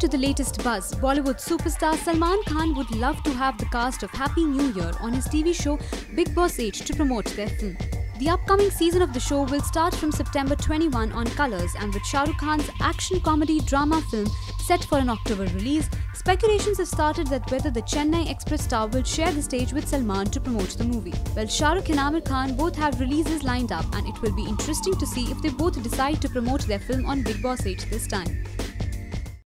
to the latest buzz, Bollywood superstar Salman Khan would love to have the cast of Happy New Year on his TV show Bigg Boss 8 to promote their film. The upcoming season of the show will start from September 21 on Colors, and with Shah Rukh Khan's action comedy drama film set for an October release, speculations have started that whether the Chennai Express star will share the stage with Salman to promote the movie. Well, Shah Rukh and Aamir Khan both have releases lined up, and it will be interesting to see if they both decide to promote their film on Bigg Boss 8 this time.